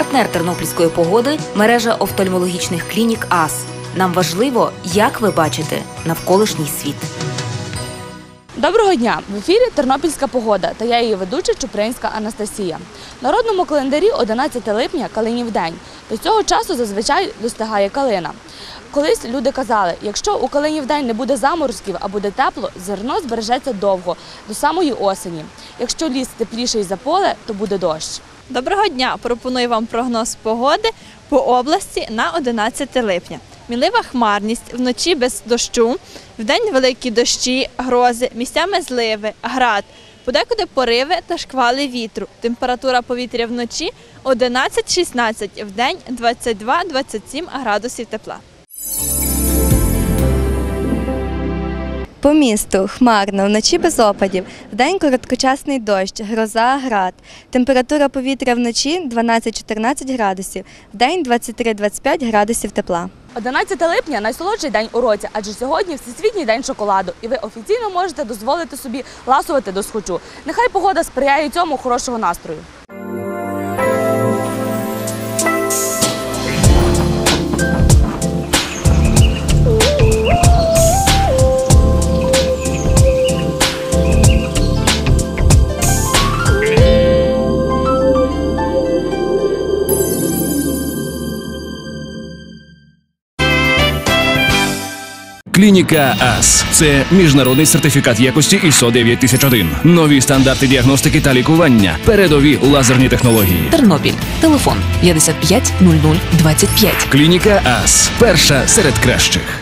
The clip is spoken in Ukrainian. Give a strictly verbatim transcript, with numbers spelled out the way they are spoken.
Партнер тернопільської погоди – мережа офтальмологічних клінік АС. Нам важливо, як ви бачите навколишній світ. Доброго дня! В ефірі «Тернопільська погода» та я її ведуча Чупринська Анастасія. В народному календарі одинадцяте липня – Калинів день. До цього часу зазвичай достигає калина. Колись люди казали, якщо у Калинів день не буде заморозків, а буде тепло, зерно збережеться довго, до самої осені. Якщо ліс тепліший за поле, то буде дощ. Доброго дня! Пропоную вам прогноз погоди по області на одинадцяте липня. Мінлива хмарність, вночі без дощу, вдень великі дощі, грози, місцями зливи, град, подекуди пориви та шквали вітру. Температура повітря вночі одинадцять - шістнадцять, вдень двадцять два - двадцять сім градусів тепла. По місту хмарно, вночі без опадів, вдень короткочасний дощ, гроза, град. Температура повітря вночі дванадцять - чотирнадцять градусів, вдень двадцять три - двадцять п'ять градусів тепла. одинадцяте липня – найсолодший день у році, адже сьогодні Всесвітній день шоколаду. І ви офіційно можете дозволити собі ласувати досхочу. Нехай погода сприяє цьому, хорошого настрою. Клініка АС – це міжнародний сертифікат якості ІСО дев'ять тисяч один. Нові стандарти діагностики та лікування. Передові лазерні технології. Тернопіль. Телефон п'ятдесят п'ять нуль нуль двадцять п'ять. Клініка АС – перша серед кращих.